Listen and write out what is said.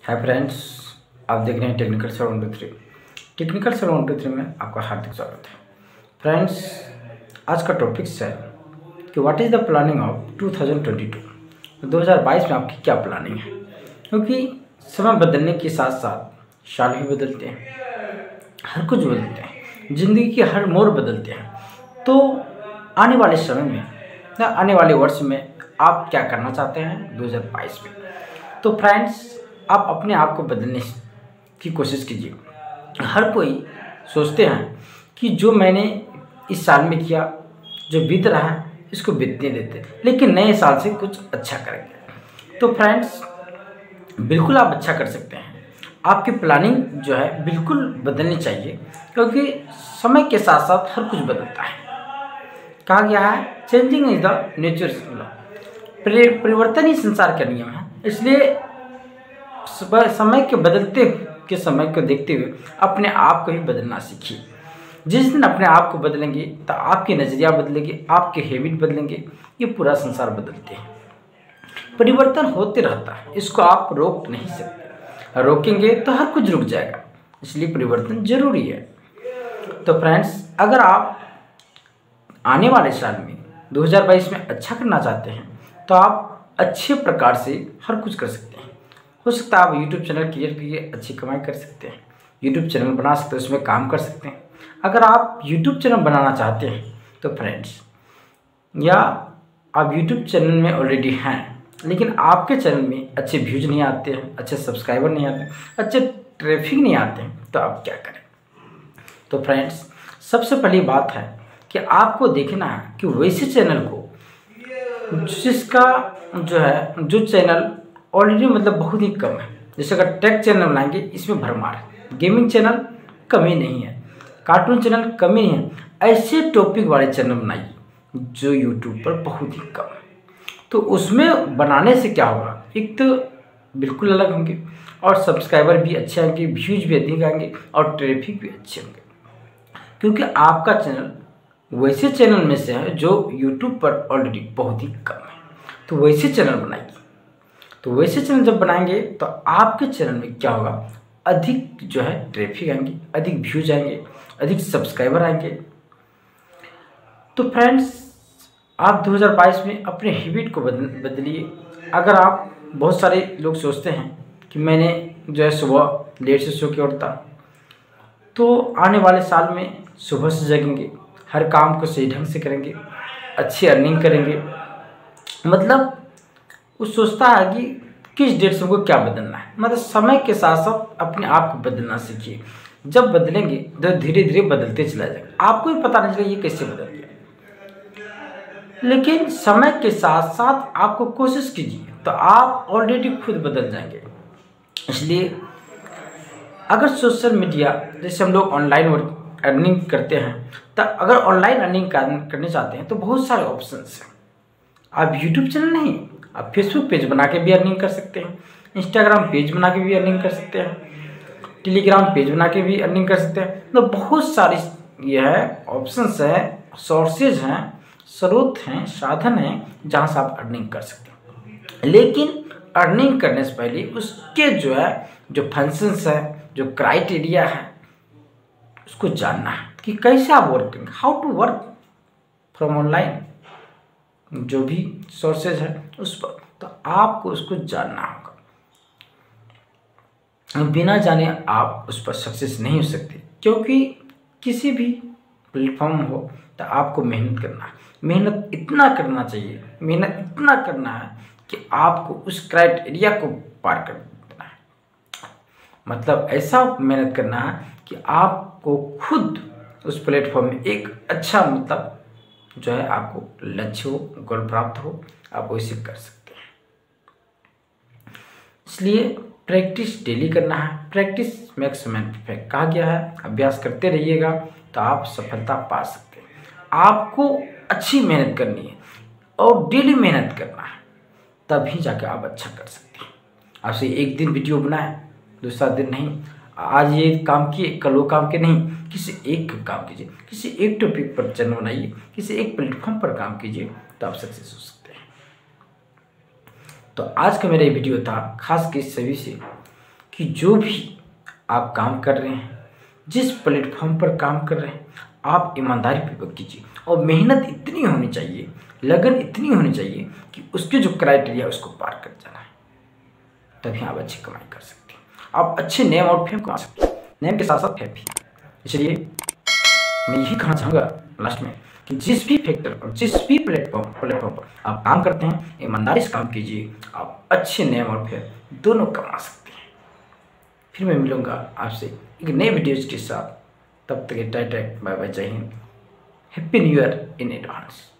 Hi friends, आप देख रहे हैं टेक्निकल सर 123। टेक्निकल सर 123 में आपका हार्दिक स्वागत है। फ्रेंड्स, आज का टॉपिक है कि what is the planning of 2022। 2022 में आपकी क्या प्लानिंग है, क्योंकि समय बदलने के साथ साथ साल भी बदलते हैं, हर कुछ बदलते हैं, ज़िंदगी के हर मोड़ बदलते हैं। तो आने वाले समय में या आने वाले वर्ष में आप क्या करना चाहते हैं 2022 में। तो फ्रेंड्स, आप अपने आप को बदलने की कोशिश कीजिए। हर कोई सोचते हैं कि जो मैंने इस साल में किया, जो बीत रहा है, इसको बीतने देते, लेकिन नए साल से कुछ अच्छा करेंगे। तो फ्रेंड्स, बिल्कुल आप अच्छा कर सकते हैं। आपकी प्लानिंग जो है बिल्कुल बदलनी चाहिए, क्योंकि समय के साथ साथ हर कुछ बदलता है। कहा गया है changing is the nature law, परिवर्तन ही संसार का नियम है। इसलिए समय के बदलते के समय को देखते हुए अपने आप को ही बदलना सीखिए। जिस दिन अपने आप को बदलेंगे तो आपकी नज़रिया बदलेगी, आपके हैबिट बदलेंगे, ये पूरा संसार बदलते हैं। परिवर्तन होते रहता है, इसको आप रोक नहीं सकते। रोकेंगे तो हर कुछ रुक जाएगा, इसलिए परिवर्तन जरूरी है। तो फ्रेंड्स, अगर आप आने वाले साल में 2022 में अच्छा करना चाहते हैं तो आप अच्छे प्रकार से हर कुछ कर सकते हैं। हो सकता है आप यूट्यूब चैनल क्रिएट करके अच्छी कमाई कर सकते हैं, यूट्यूब चैनल बना सकते हैं, उसमें काम कर सकते हैं। अगर आप यूट्यूब चैनल बनाना चाहते हैं तो फ्रेंड्स, या आप यूट्यूब चैनल में ऑलरेडी हैं लेकिन आपके चैनल में अच्छे व्यूज नहीं आते हैं, अच्छे सब्सक्राइबर नहीं आते, अच्छे ट्रैफिक नहीं आते हैं, तो आप क्या करें। तो फ्रेंड्स, सबसे पहली बात है कि आपको देखना है कि वैसे चैनल को जिसका जो चैनल ऑलरेडी मतलब बहुत ही कम है। जैसे अगर टेक चैनल बनाएंगे, इसमें भरमार है, गेमिंग चैनल कमी नहीं है, कार्टून चैनल कमी नहीं है, ऐसे टॉपिक वाले चैनल बनाइए जो यूट्यूब पर बहुत ही कम है। तो उसमें बनाने से क्या होगा, एक तो बिल्कुल अलग होंगे और सब्सक्राइबर भी अच्छे आएंगे, व्यूज भी अधिक आएंगे और ट्रैफिक भी अच्छे होंगे, क्योंकि आपका चैनल वैसे चैनल में से है जो यूट्यूब पर ऑलरेडी बहुत ही कम है। तो वैसे चैनल बनाइए। तो वैसे चैनल जब बनाएंगे तो आपके चैनल में क्या होगा, अधिक जो है ट्रैफिक आएंगे, अधिक व्यूज आएंगे, अधिक सब्सक्राइबर आएंगे। तो फ्रेंड्स, आप 2022 में अपने हैबिट को बदलिए। अगर आप, बहुत सारे लोग सोचते हैं कि मैंने जो है सुबह लेट से सो के उठता, तो आने वाले साल में सुबह से जगेंगे, हर काम को सही ढंग से करेंगे, अच्छी अर्निंग करेंगे। मतलब वो सोचता है कि किस डेट से हमको क्या बदलना है। मतलब समय के साथ साथ अपने आप को बदलना सीखिए। जब बदलेंगे तो धीरे धीरे बदलते चला जाएगा, आपको भी पता नहीं चलेगा ये कैसे बदल गया। लेकिन समय के साथ साथ आपको कोशिश कीजिए तो आप ऑलरेडी खुद बदल जाएंगे। इसलिए अगर सोशल मीडिया, जैसे हम लोग ऑनलाइन अर्निंग करते हैं, तो अगर ऑनलाइन अर्निंग करने चाहते हैं तो बहुत सारे ऑप्शंस हैं। आप यूट्यूब चैनल नहीं, आप फेसबुक पेज बना के भी अर्निंग कर सकते हैं, इंस्टाग्राम पेज बना के भी अर्निंग कर सकते हैं, टेलीग्राम पेज बना के भी अर्निंग कर सकते हैं। तो बहुत सारी यह है ऑप्शंस है, सोर्सेज हैं, स्रोत हैं, साधन हैं जहाँ से आप अर्निंग कर सकते हैं। लेकिन अर्निंग करने से पहले उसके जो फंक्शंस है, जो क्राइटेरिया है, उसको जानना है कि कैसे आप वर्क करेंगे, how to work from online, जो भी सोर्सेज है उस पर। तो आपको उसको जानना होगा, बिना जाने आप उस पर सक्सेस नहीं हो सकते। क्योंकि किसी भी प्लेटफॉर्म हो तो आपको मेहनत करना है, मेहनत इतना करना चाहिए, मेहनत इतना करना है कि आपको उस क्राइटेरिया को पार कर देना है। मतलब ऐसा मेहनत करना है कि आपको खुद उस प्लेटफॉर्म में एक अच्छा मतलब जो है आपको लक्ष्य हो, गोल प्राप्त हो, आप वैसे कर सकते हैं। इसलिए प्रैक्टिस डेली करना है, प्रैक्टिस मेक्स मैन परफेक्ट कहा गया है। अभ्यास करते रहिएगा तो आप सफलता पा सकते हैं। आपको अच्छी मेहनत करनी है और डेली मेहनत करना है, तभी जाकर आप अच्छा कर सकते हैं। आपसे एक दिन वीडियो बनाए, दूसरा दिन नहीं, आज ये काम किए कल वो काम के नहीं, किसी एक काम कीजिए, किसी एक टॉपिक पर चैनल बनाइए, किसी एक प्लेटफॉर्म पर काम कीजिए, तो आप सक्सेस हो सकते हैं। तो आज का मेरा ये वीडियो था खास के सभी से कि जो भी आप काम कर रहे हैं, जिस प्लेटफॉर्म पर काम कर रहे हैं, आप ईमानदारी पूर्वक कीजिए और मेहनत इतनी होनी चाहिए, लगन इतनी होनी चाहिए कि उसके जो क्राइटेरिया उसको पार कर जाना है, तभी आप अच्छी कमाई कर सकते हैं, आप अच्छे नेम और फेम कमा सकते हैं, नेम के साथ साथ फेम भी। इसलिए मैं यही कहना चाहूँगा लास्ट में कि जिस भी फैक्टर पर, जिस भी प्लेटफॉर्म पर आप काम करते हैं, ईमानदारी से काम कीजिए, आप अच्छे नेम और फेम दोनों कमा सकते हैं। फिर मैं मिलूँगा आपसे एक नए वीडियोज़ के साथ, तब तक टाटा, बाय बाय, जय हिंद, happy new year in advance.